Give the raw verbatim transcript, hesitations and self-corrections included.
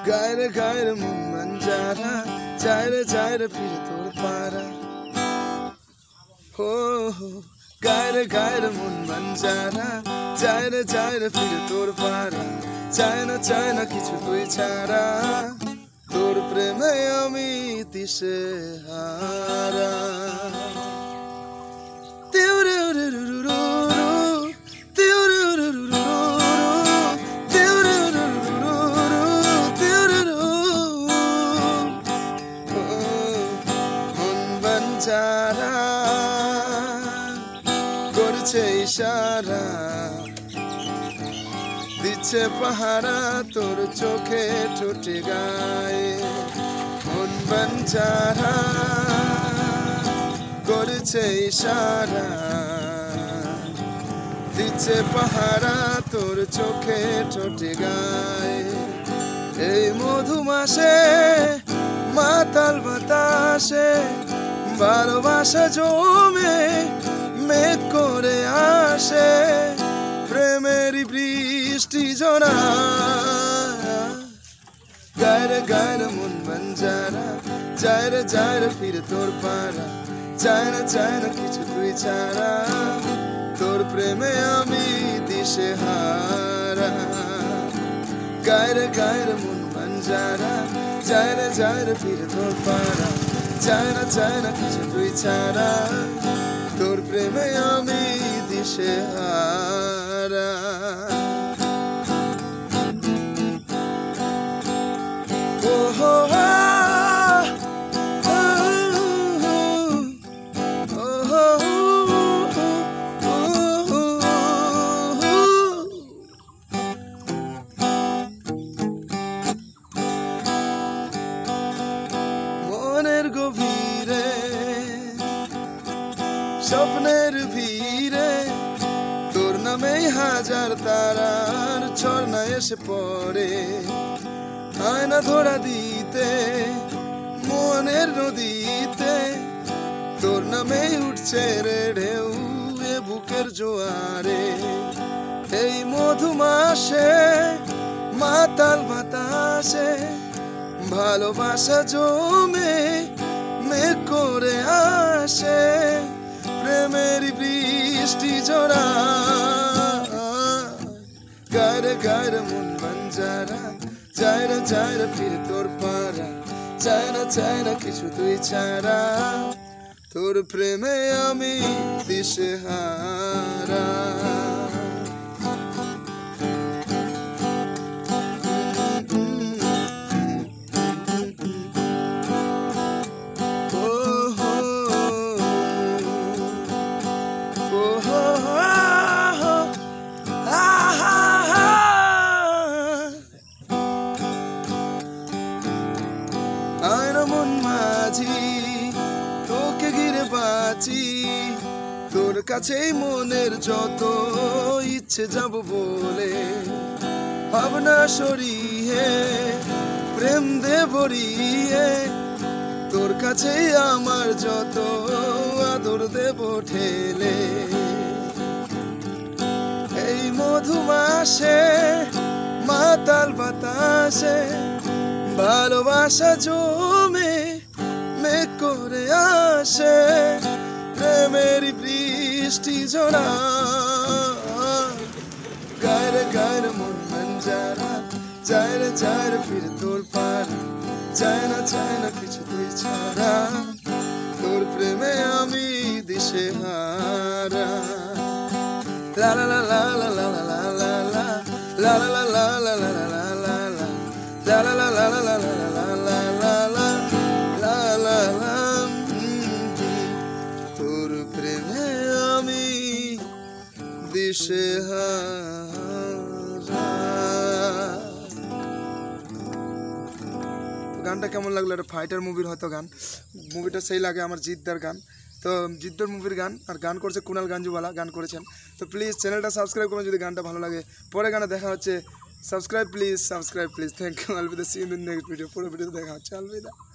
গায় রে গায় রে মন বাঞ্জারা চায় রে চায় রে ফিরে তোর পারা হো হো গায় রে গায় রে মন বাঞ্জারা চায় রে চায় রে ফিরে তোর পারা চায় না চায় না কিছু তুই ছাড়া তোর প্রেমে আমি দিশে হারা যারা করছে ইশারা দিচ্ছে পাহারা তোর চোখে ঠোঁটে গায়ে মন বাঞ্চারা করছে ইশারা দিচ্ছে পাহারা তোর চোখে ঠোঁটে গায়ে এই মধুমাসে মাতাল বাতাসে ভালোবাসা জমে মেঘ করে আসে প্রেমেরই বৃষ্টি ঝরা গায় রে গায় রে মন বাঞ্জারা যায় রে যায় রে ফিরে তোর পারা চায় না চায় না কিছু তুই ছাড়া তোর প্রেমে আমি দিশে হারা গায় রে গায় রে মন বাঞ্জারা যায় রে যায় রে ফিরে তোর পারা চায় না চায় না কিছু তুই ছাড়া তোর প্রেমে আমি দিশে হারা ও হো গভীরে স্বপ্নের ভিড়ে তোর নামেই হাজার তারার ঝর্ণা এসে পড়ে আয়না ধরা দিতে মনের নদীতে তোর নামেই উঠছে রে ঢেউ এ বুকের জোয়ারে এই মধুমাসে মাতাল বাতাসে ভালোবাসা জমে মেঘ করে আসে প্রেমেরই বৃষ্টি ঝরা গায় রে গায় রে মন বাঞ্জারা যায় রে যায় রে ফিরে তোর পারা চায় না চায় না কিছু তুই ছাড়া তোর প্রেমে আমি দিশে হারা মন মাঝি তোকে ঘিরে বাঁচি তোর কাছেই মনের যত ইচ্ছে যাব বলে ভাবনা সরিয়ে প্রেম দে ভরিয়ে তোর কাছেই আমার যত আদর দেব ঠেলে এই মধুমাসে মাতাল বাতাসে ভালোবাসা জমে মেঘ করে আসে প্রেমেরই বৃষ্টি ঝরা গায় রে গায় রে মন বাঞ্জারা যায় রে যায় রে ফিরে তোর পারা চায় না চায় না কিছু তুই ছাড়া তোর প্রেমে আমি দিশে হারা লা লা লা লা লা লা লা লা লা লা লা লা লা লা লা লা লা La la la la la la la la la la la la la তোর প্রেমে আমি দিশে হারা। গানটা কেমন লাগলো? একটা ফাইটার মুভির হয়তো গান, মুভিটা সেই লাগে আমার জিদ্দার গান। তো জিদ্দার মুভির গান, আর গান করছে কুনাল গাঞ্জুওয়ালা, গান করেছেন। তো প্লিজ চ্যানেলটা সাবস্ক্রাইব করুন যদি গানটা ভালো লাগে। পরে গানে দেখা হচ্ছে। Subscribe please, subscribe please. Thank you. I'll be the see you in the next video. Pura video dekha. Chal vida.